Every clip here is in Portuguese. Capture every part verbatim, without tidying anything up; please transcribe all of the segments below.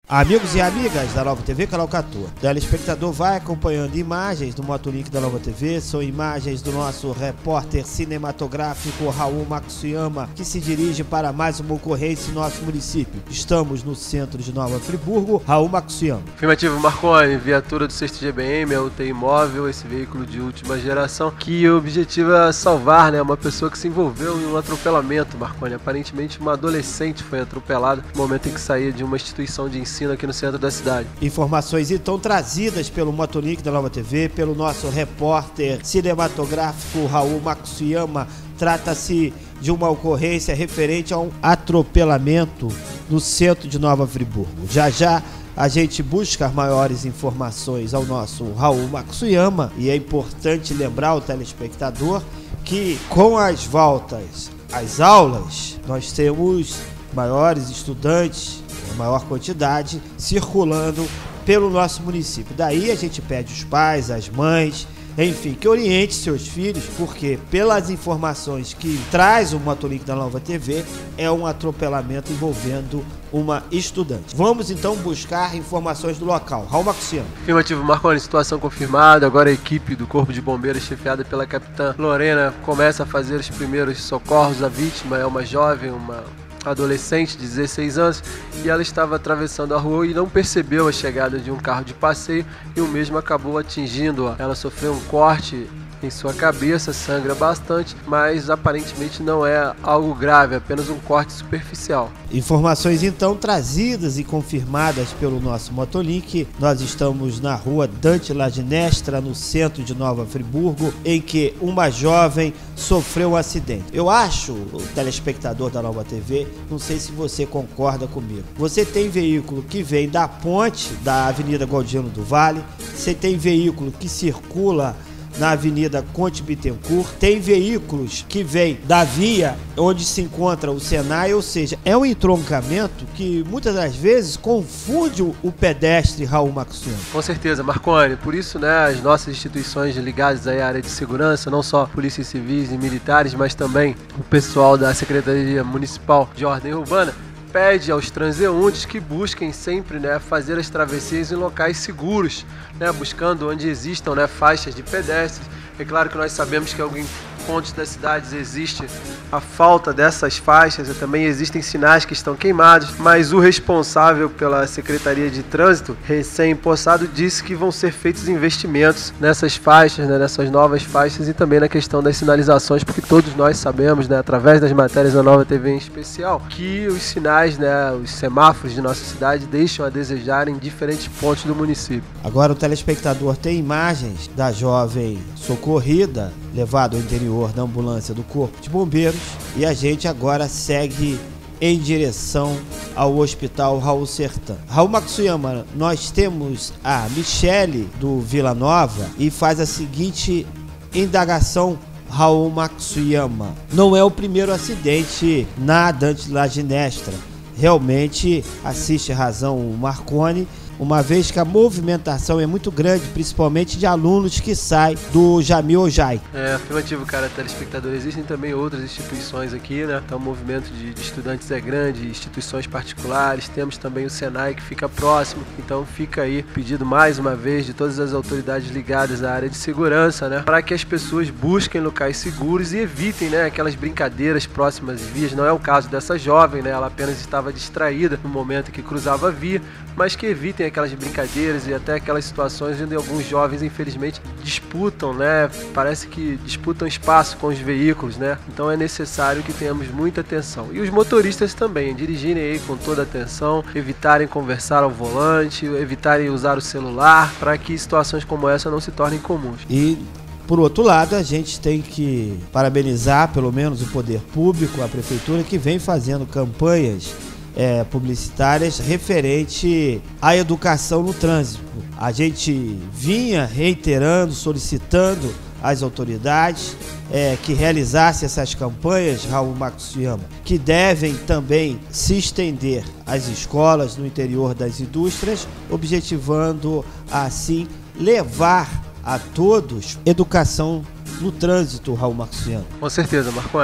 Amigos e amigas da Nova T V, canal quatorze. O telespectador vai acompanhando imagens do Motolink da Nova T V. São imagens do nosso repórter cinematográfico Raul Matsuyama, que se dirige para mais uma ocorrência em nosso município. Estamos no centro de Nova Friburgo. Raul Matsuyama. Afirmativo, Marconi. Viatura do sexto G B M, é o U T I móvel, esse veículo de última geração, que o objetivo é salvar, né, uma pessoa que se envolveu em um atropelamento, Marconi. Aparentemente uma adolescente foi atropelada no momento em que saía de uma instituição de ensino aqui no centro da cidade. Informações então trazidas pelo Motolink da Nova T V, pelo nosso repórter cinematográfico Raul Matsuyama. Trata-se de uma ocorrência referente a um atropelamento no centro de Nova Friburgo. Já já a gente busca maiores informações ao nosso Raul Matsuyama, e é importante lembrar ao telespectador que com as voltas às aulas nós temos maiores estudantes, maior quantidade, circulando pelo nosso município. Daí a gente pede os pais, as mães, enfim, que oriente seus filhos, porque pelas informações que traz o Motolink da Nova T V, é um atropelamento envolvendo uma estudante. Vamos então buscar informações do local. Raul Matsuyama. Afirmativo, Marconi, situação confirmada. Agora a equipe do Corpo de Bombeiros, chefiada pela capitã Lorena, começa a fazer os primeiros socorros à vítima. É uma jovem, uma adolescente de dezesseis anos, e ela estava atravessando a rua e não percebeu a chegada de um carro de passeio, e o mesmo acabou atingindo-a. Ela sofreu um corte em sua cabeça, sangra bastante, mas aparentemente não é algo grave, apenas um corte superficial. Informações então trazidas e confirmadas pelo nosso Motolink. Nós estamos na rua Dante Laginestra, no centro de Nova Friburgo, em que uma jovem sofreu um acidente. Eu acho, o telespectador da Nova T V, não sei se você concorda comigo, você tem veículo que vem da ponte da Avenida Gaudiano do Vale, você tem veículo que circula na Avenida Conte Bittencourt, tem veículos que vêm da via onde se encontra o Senai, ou seja, é um entroncamento que muitas das vezes confunde o pedestre. Raul Matsuyama. Com certeza, Marconi. Por isso, né, as nossas instituições ligadas à área de segurança, não só polícias civis e militares, mas também o pessoal da Secretaria Municipal de Ordem Urbana, pede aos transeuntes que busquem sempre, né, fazer as travessias em locais seguros, né, buscando onde existam, né, faixas de pedestres. É claro que nós sabemos que em alguns pontos das cidades existe a falta dessas faixas, e também existem sinais que estão queimados, mas o responsável pela Secretaria de Trânsito, recém-impossado, disse que vão ser feitos investimentos nessas faixas, né, nessas novas faixas, e também na questão das sinalizações, porque todos nós sabemos, né, através das matérias da Nova T V em especial, que os sinais, né, os semáforos de nossa cidade deixam a desejar em diferentes pontos do município. Agora o telespectador tem imagens da jovem socorrida, levado ao interior da ambulância do Corpo de Bombeiros, e a gente agora segue em direção ao Hospital Raul Sertã. Raul Matsuyama, nós temos a Michele do Vila Nova e faz a seguinte indagação. Raul Matsuyama, não é o primeiro acidente na Dante Laginestra. Realmente assiste razão o Marconi, uma vez que a movimentação é muito grande, principalmente de alunos que saem do Jamil Ojai. É, afirmativo, cara, telespectador. Existem também outras instituições aqui, né? Então o movimento de, de estudantes é grande, instituições particulares, temos também o Senai que fica próximo, então fica aí pedido mais uma vez de todas as autoridades ligadas à área de segurança, né? Para que as pessoas busquem locais seguros e evitem, né, aquelas brincadeiras próximas às vias. Não é o caso dessa jovem, né? Ela apenas estava distraída no momento que cruzava a via, mas que evitem aquelas brincadeiras e até aquelas situações onde alguns jovens, infelizmente, disputam, né? Parece que disputam espaço com os veículos, né? Então é necessário que tenhamos muita atenção. E os motoristas também, dirigirem aí com toda atenção, evitarem conversar ao volante, evitarem usar o celular, para que situações como essa não se tornem comuns. E por outro lado, a gente tem que parabenizar pelo menos o poder público, a prefeitura, que vem fazendo campanhas É, publicitárias referente à educação no trânsito. A gente vinha reiterando, solicitando às autoridades é, que realizassem essas campanhas, Raul Matsuyama, que devem também se estender às escolas no interior das indústrias, objetivando assim levar a todos educação no trânsito, Raul Matsuyama. Com certeza, Marconi.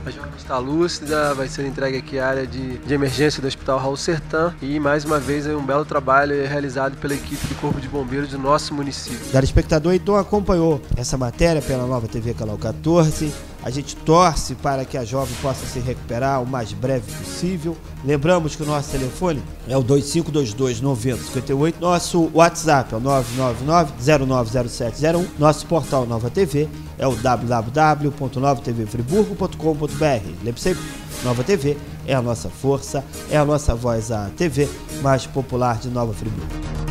A jovem está lúcida, vai ser entregue aqui à área de, de emergência do Hospital Raul Sertã e mais uma vez aí um belo trabalho realizado pela equipe do Corpo de Bombeiros do nosso município. Telespectador, então acompanhou essa matéria pela Nova T V Canal quatorze. A gente torce para que a jovem possa se recuperar o mais breve possível. Lembramos que o nosso telefone é o dois cinco dois dois, nove zero cinco oito. Nosso WhatsApp é o nove nove nove, zero nove zero sete zero um. Nosso portal Nova T V é o w w w ponto nova t v friburgo ponto com ponto b r. Lembre sempre, Nova T V é a nossa força, é a nossa voz, a T V mais popular de Nova Friburgo.